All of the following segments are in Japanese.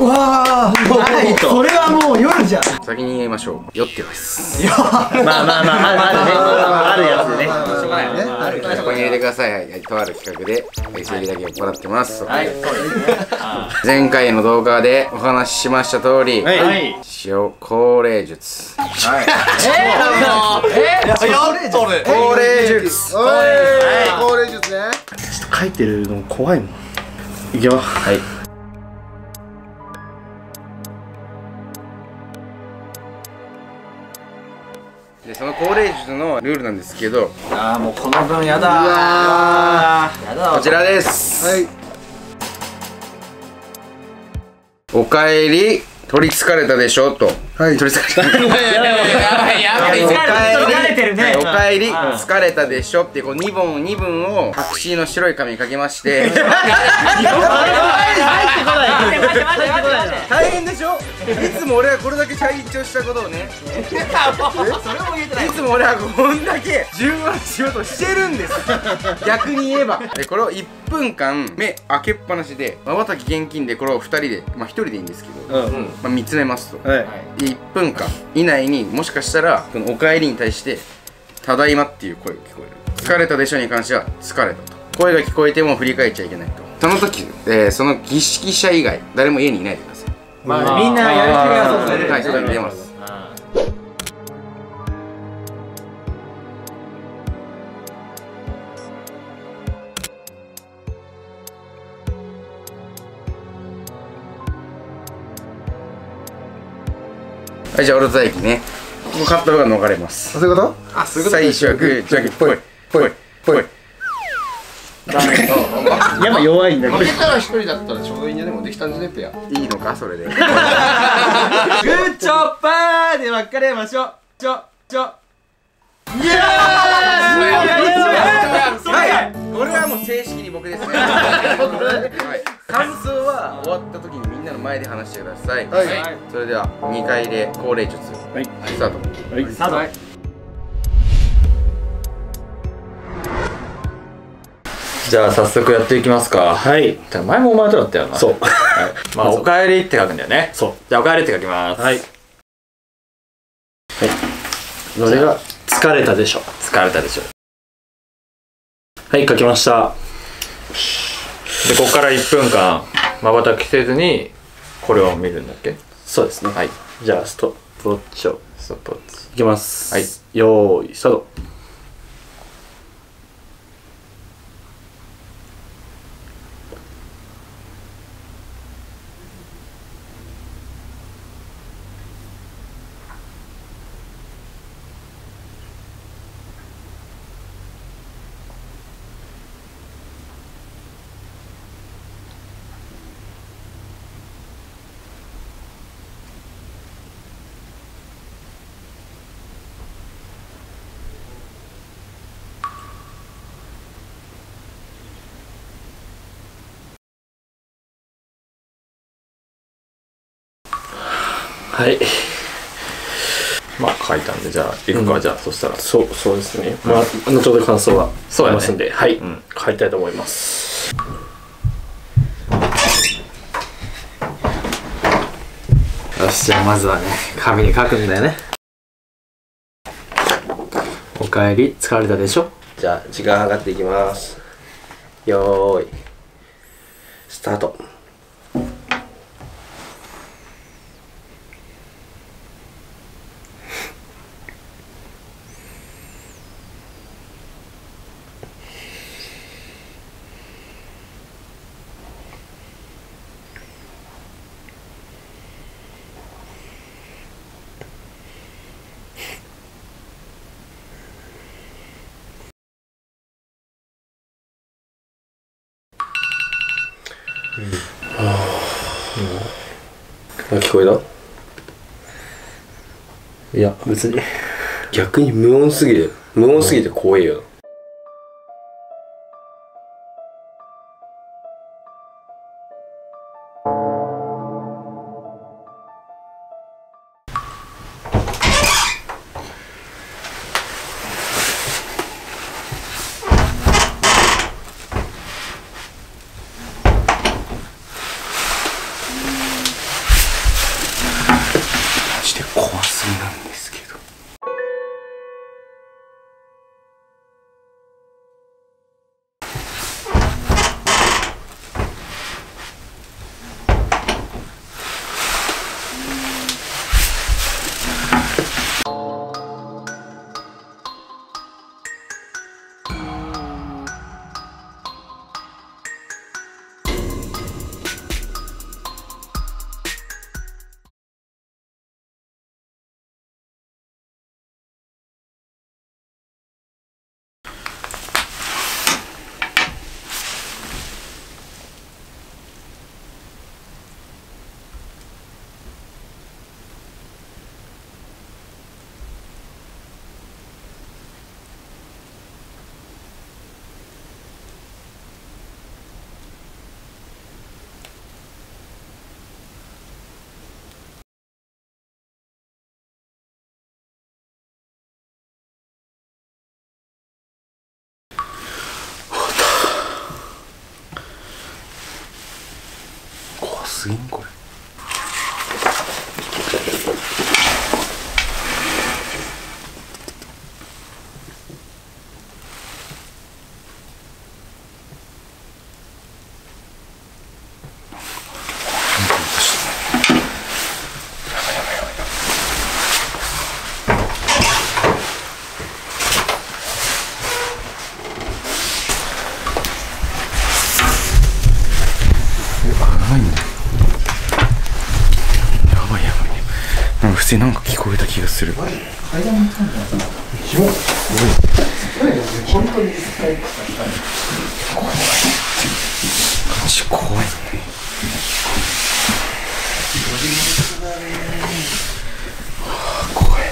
うわー、ないと。それはもう夜じゃん。 先に言いましょう。酔ってます。 まああるやつでね。 しょうがないね。そこに入れてください。とある企画で整理だけ行ってます。はい、そうですね。前回の動画でお話ししました通り、塩高齢術。はい。高齢術。 高齢術ね。 ちょっと書いてるの怖いもん。いくよ。はい。 でその高齢術のルールなんですけど、 ああもうこの分やだー。 こちらです。はい。おかえり。取りつかれたでしょと。はい。取りつかれた。おかえり疲れたでしょってこう2分を白紙の白い紙に書きまして。大変でしょ。いつも俺はこれだけ退場したことをね。いつも俺はこんだけ順番しようとしてるんです。逆に言えば。でこれを1分間目開けっぱなしで瞬き厳禁でこれを2人で1人でいいんですけど見つめますと。1分間以内にもしかしたらこのおかえりに対して「ただいま」っていう声が聞こえる。疲れたでしょに関しては疲れたと声が聞こえても振り返っちゃいけないと。その時、その儀式者以外誰も家にいないでください。 まあみんなやる気がそうですね。 はい、そういうの出ます。はい、じゃあオルタ駅ね。ここ勝った方が逃れます。 そういうこと？ あ、そういうこと。最初はグー、じゃんけんぽいぽいぽい。 やっぱ弱いんだけど。 負けたら一人だったらちょうどいいんじゃね。もうできたんじゃねペア。 いいのかそれで。グーチョッパーで別れましょう。イエーイ。 はい、これはもう正式に僕ですね。感想は終わった時にみんなの前で話してください。はい。それでは2回で高齢術。はい。スタート。はい。スタート。じゃあ早速やっていきますか。はい。前もお前とだったよな。そう。まあおかえりって書くんだよね。そう。じゃあおかえりって書きます。はい。はい。 それが疲れたでしょ。 疲れたでしょ。 はい、書きました。 でここから1分間瞬きせずにこれを見るんだっけ。 そうですね。はい。じゃあストップウォッチをストップウォッチいきます。 はい。 よーいスタート。はい。 まあ書いたんでじゃあいくか。じゃあそしたらそうですね。まあ後ほど感想がありますんで、はい、書いたいと思います。よし、じゃあまずはね紙に書くんだよね。おかえり疲れたでしょ。じゃあ時間計っていきます。よーいスタート。聞こえた？いや別に逆に無音すぎて怖いよ。 して怖すぎなんですけど。怖すぎんこれ。普通になんか聞こえた気がする。階段に行ったんだよ。本当に怖い。マジ怖いね。怖い。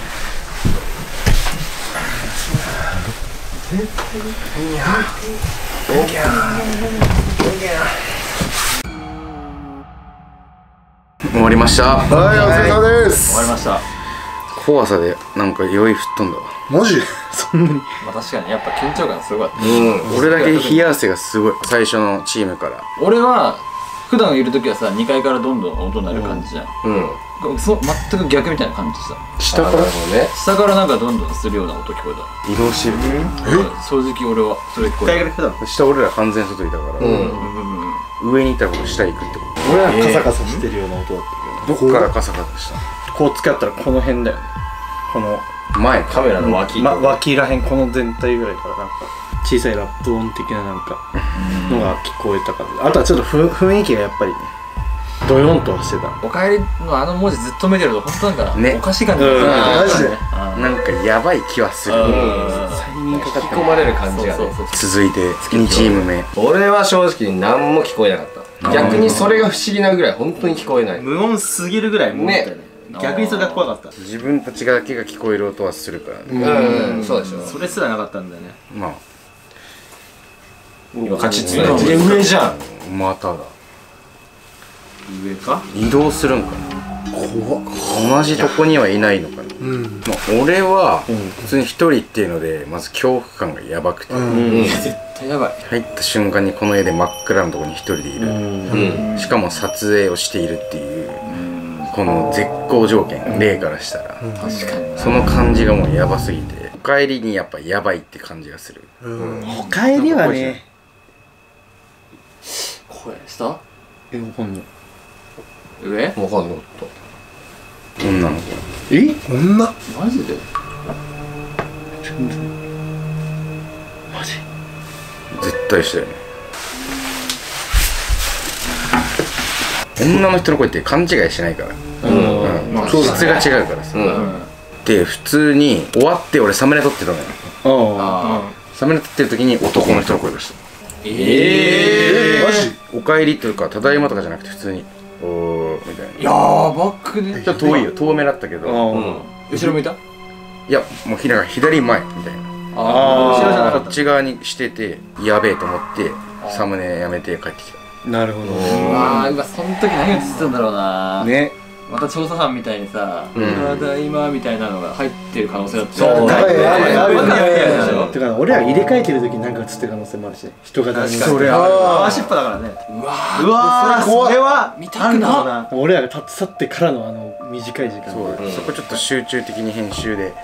終わりました。 はい、お疲れ様です。 終わりました。 怖さでなんか酔い吹っ飛んだわ。 マジそんなに。 まあ確かにやっぱ緊張感すごかった。 俺だけ冷や汗がすごい。最初のチームから。 俺は普段いる時はさ、2階からどんどん音鳴る感じじゃん。全く逆みたいな感じさ。 下から下からなんかどんどんするような音聞こえた。 移動してる。 正直俺はそれ聞こえた。 下俺ら完全外いたから、上にいたら下行くってこと。 俺はカサカサしてるような音だったけど、 どっからカサカサした？ こう使ったらこの辺だよね。この前カメラの脇、 脇らへん、この全体ぐらいからなんか小さいラップ音的ななんかのが聞こえたから。あとはちょっと雰囲気がやっぱりね、ドヨンとはしてた。 おかえりのあの文字ずっと見てると本当なんかね、 おかしい感じがする。 マジでなんかやばい気はする。 催眠かかって引き込まれる感じがね。 続いて2チーム目。 俺は正直何も聞こえなかった。逆にそれが不思議なぐらい本当に聞こえない。 無音すぎるぐらい無音だったよね。逆にそれが怖かった。 自分たちだけが聞こえる音はするからね。 そうでしょ。 それすらなかったんだよね。 まあ今勝ちつないで上じゃん。 まただ。 上か移動するんかな。怖っ。同じとこにはいないのかな。まあ俺は普通に一人っていうのでまず恐怖感がやばくて、 絶対やばい。 入った瞬間にこの絵で真っ暗なところに一人でいる。しかも撮影をしているっていうこの絶好条件、例からしたら確かにその感じがもうやばすぎて、お帰りにやっぱやばいって感じがする。 お帰りはね、 声下？ わかんない。 上？ わかんなかった。 女の子。 女？ マジで？ マジ絶対したよね。女の人の声って勘違いしないから、質が違うからさ。で普通に終わって俺サムネ撮ってたのよ。サムネ撮ってる時に男の人の声がした。 マジ？ お帰りというかただいまとかじゃなくて普通におーみたいな。 やばくね。 ちょっと遠いよ、遠めだったけど、 後ろ向いた？ いやもう左前みたいな。 後ろじゃなかっこっち側にしててやべえと思ってサムネやめて帰ってきた。 なるほど。 た。うわその時何を映ってたんだろうな。 ね、 また調査班みたいにさ「ただいま」みたいなのが入ってる可能性だってそうあるでしょ。 てか俺ら入れ替えてる時になんか映ってる可能性もあるしね、人が何それあ足っぱだからね。 うわうわー、それは見たくな俺らが立ち去ってからの短い時間そうそこちょっと集中的に編集で。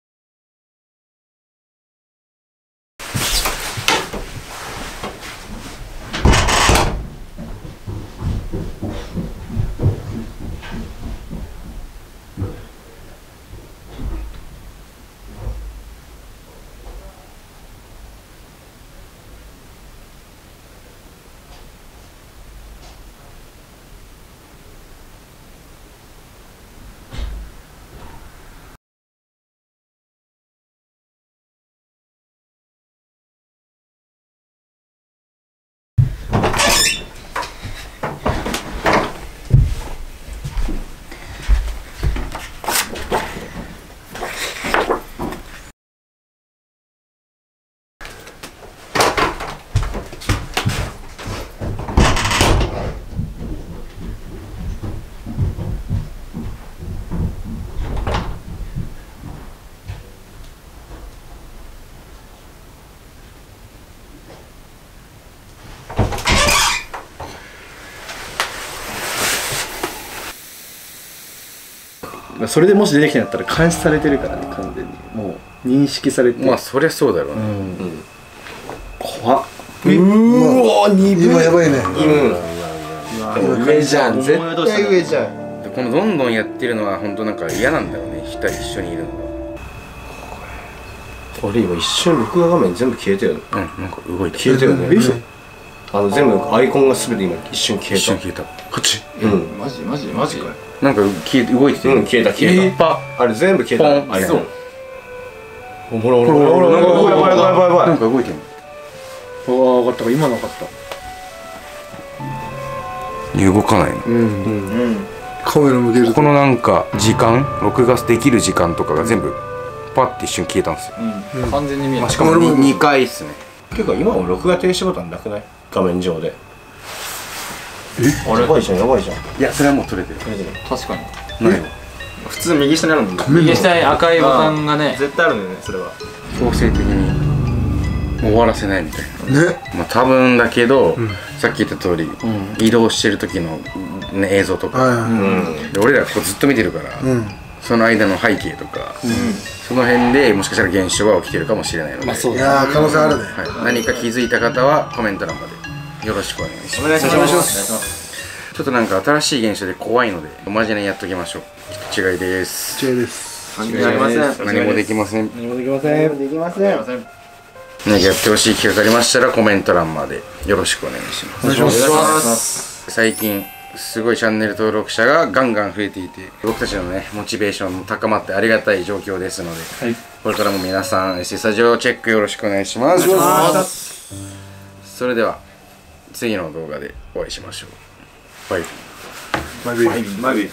それでもし出てきたんだったら監視されてるからね、完全にもう認識されて。 まあそりゃそうだろうね。 怖っ。 今やばいね。 上じゃん、絶対上じゃん。 でこのどんどんやってるのは本当なんか嫌なんだよね、一緒にいるの俺今一瞬録画画面全部消えたよね。 が。なんか動いて消えたよね。全部アイコンが全て今一瞬消えた。 一瞬消えた。こっちマジかよ。 なんか動いてて。 消えた消えた。あれ全部消えた。 ポン。 そう。ほらほらほらほら、やばい。 なんか動いてる。 ああ、分かったか、今の分かった。 動かないの。 カメラ向けるこのなんか時間、録画できる時間とかが全部パッて一瞬消えたんですよ。 完全に見えた。 しかも2回っすね。 結構今も録画停止ボタンなくない？画面上で。やばいじゃん。 いや、それはもう取れてる。 確かにないわ。 普通右下にあるもんね。 右下に赤いボタンがね。 絶対あるんだよね、それは。 強制的に終わらせないみたいな。 ね。 まあ多分だけど、さっき言った通り、移動してる時のね映像とか、で俺らこうずっと見てるから、その間の背景とか、その辺でもしかしたら現象が起きてるかもしれないので、 いやー、可能性あるね。 何か気づいた方はコメント欄までよろしくお願いします。 お願いします。 ちょっとなんか新しい現象で怖いのでおまじないやっときましょう。違いです。 違いです。 何もできません。 何もできません。 できません。 何かやってほしい企画ありましたらコメント欄までよろしくお願いします。 お願いします。 最近すごいチャンネル登録者がガンガン増えていて、僕たちのねモチベーションも高まってありがたい状況ですので、これからも皆さん SE スタジオチェックよろしくお願いします。それでは次の動画でお会いしましょう。バイマビー。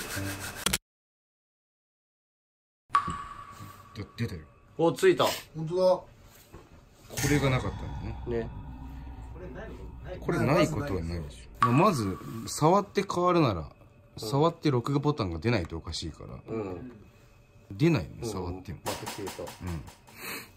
出たよ。 お、ついた。 本当だ。 これがなかったんだね。これないことはないでしょ。まず触って変わるなら、触って録画ボタンが出ないとおかしいから、出ないの、触っても。